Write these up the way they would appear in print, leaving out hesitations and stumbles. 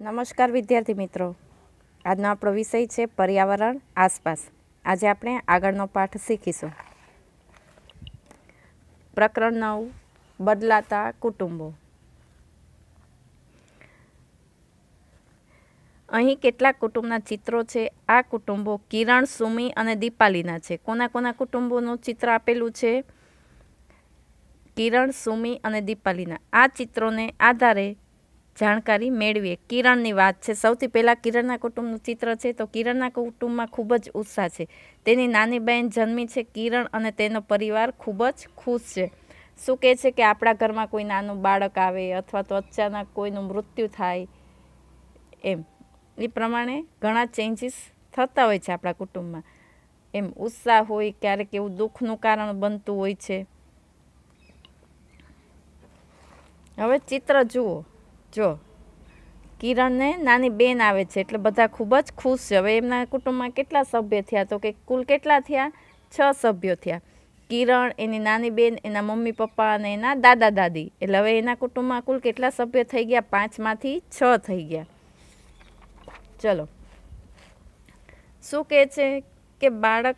નમસ્કાર વિદ્યાર્થી મિત્રો, આજનો આપણો વિષય છે પર્યાવરણ આસપાસ. આજે આપણે આગળનો પાઠ શીખીશું. પ્રકરણ 9, બદલાતા કુટુંબો. અહીં કેટલાક કુટુંબના ચિત્રો છે. આ કુટુંબો કિરણ, સુમી અને દીપાલીના છે. કોના કોના કુટુંબોનું ચિત્ર આપેલું છે? કિરણ, સુમી અને દીપાલીના. આ ચિત્રોને આધારે જાણકારી મેળવીએ. કિરણની વાત છે. સૌથી પહેલાં કિરણના કુટુંબનું ચિત્ર છે. તો કિરણના કુટુંબમાં ખૂબ જ ઉત્સાહ છે. તેની નાની બહેન જન્મી છે કિરણ, અને તેનો પરિવાર ખૂબ જ ખુશ છે. શું કહે છે કે આપણા ઘરમાં કોઈ નાનું બાળક આવે અથવા તો અચાનક કોઈનું મૃત્યુ થાય, એમ એ પ્રમાણે ઘણા ચેન્જીસ થતા હોય છે આપણા કુટુંબમાં. એમ ઉત્સાહ હોય, ક્યારેક એવું દુઃખનું કારણ બનતું હોય છે. હવે ચિત્ર જુઓ. જો કિરણને નાની બેન આવે છે એટલે બધા ખૂબ જ ખુશ છે. હવે એમના કુટુંબમાં કેટલા સભ્ય થયા? તો કે કુલ કેટલા થયા? 6 સભ્યો થયા. કિરણ, એની નાની બેન, એના મમ્મી પપ્પા અને એના દાદા દાદી. એટલે હવે એના કુટુંબમાં કુલ કેટલા સભ્ય થઈ ગયા? 5માંથી 6 થઈ ગયા. ચલો, શું કહે છે કે બાળક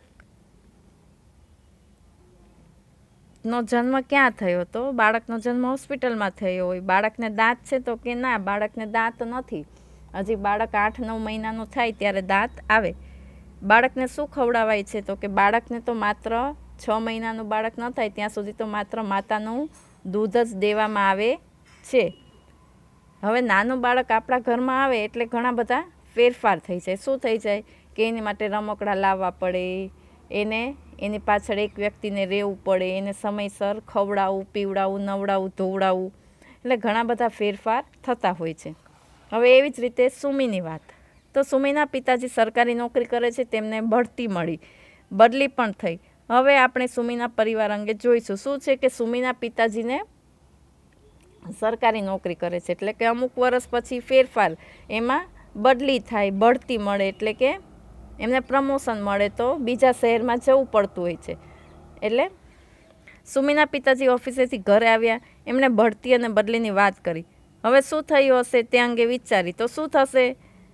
નો જન્મ ક્યાં થયો? તો બાળકનો જન્મ હોસ્પિટલમાં થયો હોય. બાળકને દાંત છે? તો કે ના, બાળકને દાંત નથી. હજી બાળક 8-9 મહિનાનું થાય ત્યારે દાંત આવે. બાળકને શું ખવડાવાય છે? તો કે બાળકને તો માત્ર 6 મહિનાનું બાળક ન થાય ત્યાં સુધી તો માત્ર માતાનું દૂધ જ દેવામાં આવે છે. હવે નાનું બાળક આપણા ઘરમાં આવે એટલે ઘણા બધા ફેરફાર થઈ જાય. શું થઈ જાય કે એની માટે રમકડા લાવવા પડે, એની પાછળ એક વ્યક્તિને રહેવું પડે, એને સમયસર ખવડાવવું, પીવડાવવું, નવડાવવું, ધોવડાવવું. એટલે ઘણા બધા ફેરફાર થતા હોય છે. હવે એવી જ રીતે સુમીની વાત. તો સુમીના પિતાજી સરકારી નોકરી કરે છે. તેમને બઢતી મળી, બદલી પણ થઈ. હવે આપણે સુમીના પરિવાર અંગે જોઈશું. શું છે કે સુમીના પિતાજીને સરકારી નોકરી કરે છે એટલે કે અમુક વર્ષ પછી ફેરફાર, એમાં બદલી થાય, બઢતી મળે, એટલે કે એમને પ્રમોશન મળે તો બીજા શહેરમાં જવું પડતું હોય છે. એટલે સુમીના પિતાજી ઓફિસેથી ઘરે આવ્યા. એમણે બઢતી અને બદલીની વાત કરી. હવે શું થયું હશે તે અંગે વિચારી. તો શું થશે?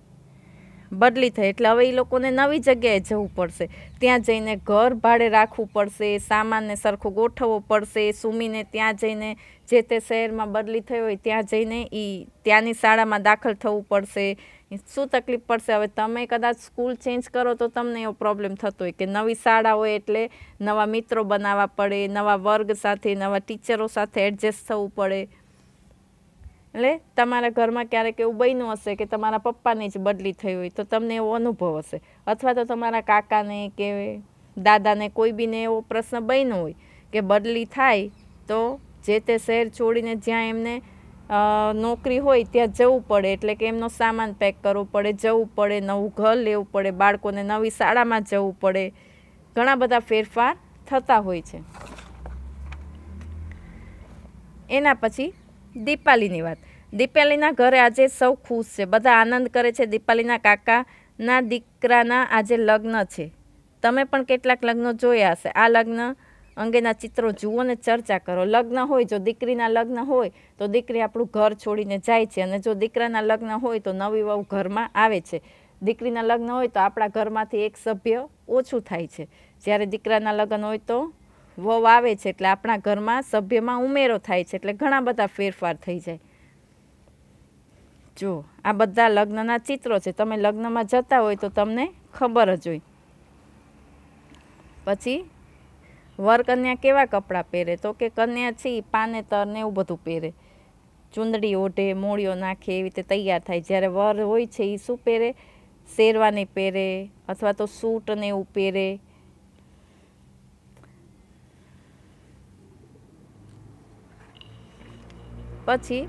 બદલી થઈ એટલે હવે એ લોકોને નવી જગ્યાએ જવું પડશે. ત્યાં જઈને ઘર ભાડે રાખવું પડશે, સામાનને સરખો ગોઠવવો પડશે. સુમીને ત્યાં જઈને, જે તે શહેરમાં બદલી થઈ હોય ત્યાં જઈને ત્યાંની શાળામાં દાખલ થવું પડશે. શું તકલીફ પડશે? હવે તમે કદાચ સ્કૂલ ચેન્જ કરો તો તમને એવો પ્રોબ્લેમ થતો હોય કે નવી શાળા હોય એટલે નવા મિત્રો બનાવવા પડે, નવા વર્ગ સાથે, નવા ટીચરો સાથે એડજસ્ટ થવું પડે. એટલે તમારા ઘરમાં ક્યારેક એવું બન્યું હશે કે તમારા પપ્પાની જ બદલી થઈ હોય તો તમને એવો અનુભવ હશે. અથવા તો તમારા કાકાને કે દાદાને કોઈ બીને એવો પ્રશ્ન બન્યો હોય કે બદલી થાય તો જે તે શહેર છોડીને જ્યાં એમને નોકરી હોય ત્યાં જવું પડે. એટલે કે એમનો સામાન પેક કરવો પડે, જવું પડે, નવું ઘર લેવું પડે, બાળકોને નવી શાળામાં જવું પડે. ઘણા બધા ફેરફાર થતા હોય છે. એના પછી દીપાલીની વાત. દીપાલીના ઘરે આજે સૌ ખુશ છે, બધા આનંદ કરે છે. દીપાલીના કાકાના દીકરાના આજે લગ્ન છે. તમે પણ કેટલાક લગ્નો જોયા હશે. આ લગ્ન અંગેના ચિત્રો જુઓ ને ચર્ચા કરો. લગ્ન હોય, જો દીકરીના લગ્ન હોય તો દીકરી આપણું ઘર છોડીને જાય છે, અને જો દીકરાના લગ્ન હોય તો નવી વહુ ઘરમાં આવે છે. દીકરીના લગ્ન હોય તો આપણા ઘરમાંથી એક સભ્ય ઓછું થાય છે. જ્યારે દીકરાના લગ્ન હોય તો વહુ આવે છે એટલે આપણા ઘરમાં સભ્યમાં ઉમેરો થાય છે. એટલે ઘણા બધા ફેરફાર થઈ જાય. જો આ બધા લગ્નના ચિત્રો છે. તમે લગ્નમાં જતા હોય તો તમને ખબર જ હોય. પછી વરકન્યા કેવા કપડાં પહેરે? તો કે કન્યા છે પાનેતર ને એવું બધું પહેરે, ચૂંદડી ઓઢે, મોળીઓ નાખે, એવી રીતે તૈયાર થાય. જ્યારે વર હોય છે એ શું પહેરે? શેરવાની પહેરે અથવા તો સૂટ ને એવું પહેરે. પછી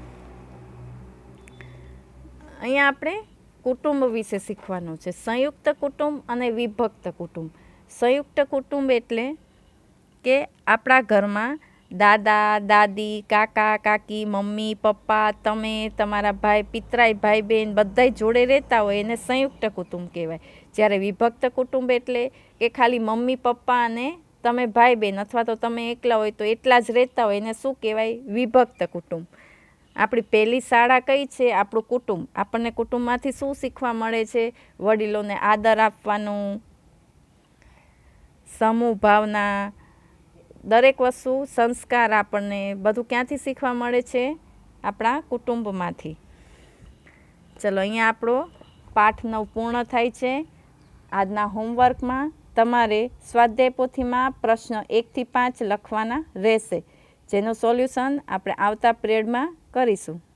અહીંયા આપણે કુટુંબ વિશે શીખવાનું છે. સંયુક્ત કુટુંબ અને વિભક્ત કુટુંબ. સંયુક્ત કુટુંબ એટલે કે આપણા ઘરમાં દાદા દાદી, કાકા કાકી, મમ્મી પપ્પા, તમે, તમારા ભાઈ, પિતરાઈ ભાઈ બહેન બધાય જોડે રહેતા હોય એને સંયુક્ત કુટુંબ કહેવાય. જ્યારે વિભક્ત કુટુંબ એટલે કે ખાલી મમ્મી પપ્પા અને તમે ભાઈ બહેન અથવા તો તમે એકલા હોય તો એટલા જ રહેતા હોય એને શું કહેવાય? વિભક્ત કુટુંબ. આપણી પહેલી શાળા કઈ છે? આપણું કુટુંબ. આપણને કુટુંબમાંથી શું શીખવા મળે છે? વડીલોને આદર આપવાનું, સમૂહ ભાવના, દરેક વસ્તુ, સંસ્કાર આપણને બધું ક્યાંથી શીખવા મળે છે? આપણા કુટુંબમાંથી. ચલો, અહીંયા આપણો પાઠ 9 પૂર્ણ થાય છે. આજના હોમવર્કમાં તમારે સ્વાધ્યાય પોથીમાં પ્રશ્ન 1 થી 5 લખવાના રહેશે, જેનું સોલ્યુશન આપણે આવતા પિરિયડમાં કરીશું.